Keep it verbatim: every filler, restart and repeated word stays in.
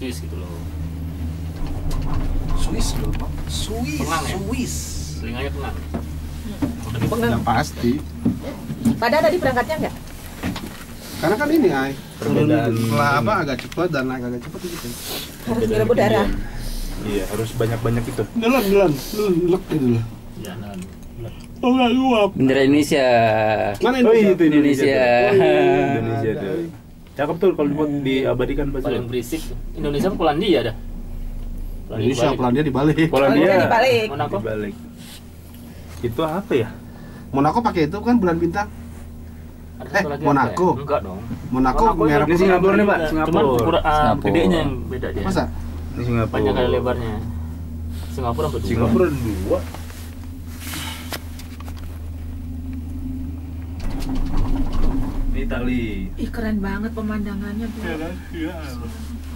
Swiss gitu loh. Swiss loh Pak. Swiss. Pengang ya? Swiss. Telinganya pengang. Udah Yang dipegang. pasti. Padahal tadi berangkatnya enggak? Karena kan ini ay. Turun Perbedaan setelah ini. apa agak cepat dan agak agak cepat gitu. Harus ngerebut darah. Iya, harus banyak-banyak itu. Jalan jalan. Lu lek gitu loh. Jangan. Oh enggak luap. Bendera Indonesia. Mana Oh iya, Indonesia? itu Indonesia. Indonesia. tuh. Oh, iya. Indonesia Ada. tuh. Cakep tuh kalau dibuat diabadikan pasti. Paling berisik. Indonesia apa Polandia dah? Indonesia Polandia dibalik. Polandia Polandia dibalik. Monaco. dibalik. Itu apa ya? Monaco pakai itu kan bulan bintang. Ada Eh, satu lagi Monaco. apa ya? Enggak dong. Monaco Monaco merah Ini Singapura nih, Pak. Cuman Singapura. ukuran ah, Singapura. gedenya yang beda dia. Masa? Di Singapura. Panjang kali lebarnya. Singapura apa dua? Singapura dua. Ini Itali. Ih keren banget pemandangannya, Bu. Iya.